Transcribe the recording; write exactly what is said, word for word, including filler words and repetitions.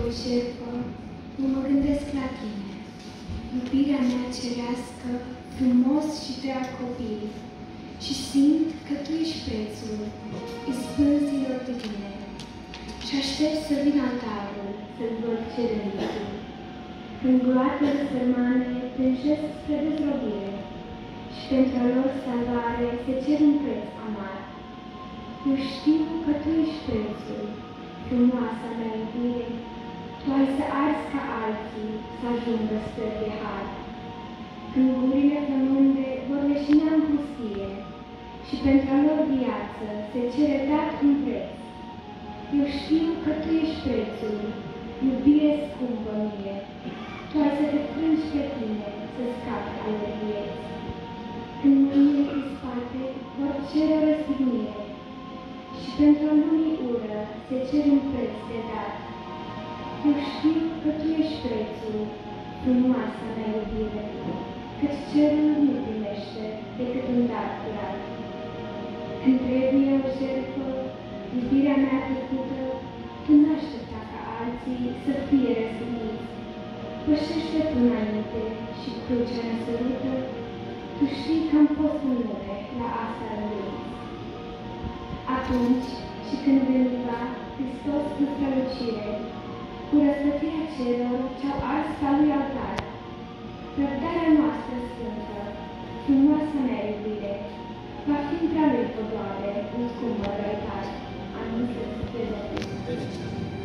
jertfă, mă gândesc la tine, iubirea mea cerească, frumos și drag copil, și simt că tu ești prețul ispânzilor divine. Și aștept să vin altarul, să-l văd cerenitul. În gloatele sărmane tânjesc spre dezrobire, și pentru a lor salvare se cer un preț amar. Eu știu că tu ești prețul, frumoasa mea iubire, tu ai să arzi ca alții, să ajungă spre de har. Când gurile flămânde vor leșinea în pustie, și pentru a lor viață se cere dat un preț. Eu știu că tu ești prețul, iubire scumpă mie, tu ai să te frângi pe tine, să scapi ale vieți. Când mâinile crispate vor cere o răstignire, și pentru a lumii ură se cere un preț de dat. Eu știu că tu ești prețul, frumoasa mea iubire, căci cerul nu primește decât un dat curat. Când trebuie o jertfă, iubirea mea trecută, tu nu aștepta ca alții să fie răstigniți. Pășește tu înainte și crucea ne sărută, tu știi că am fost în lume la asta rânduiți. Atunci și când veniva Hristos în strălucire, cu răsplătirea celor ce-au ars ca lui altar, răbdarea noastră sfântă, frumoasa mea iubire, va fi între lui podoare, un scumpă răitar. Amin să fie Domnul.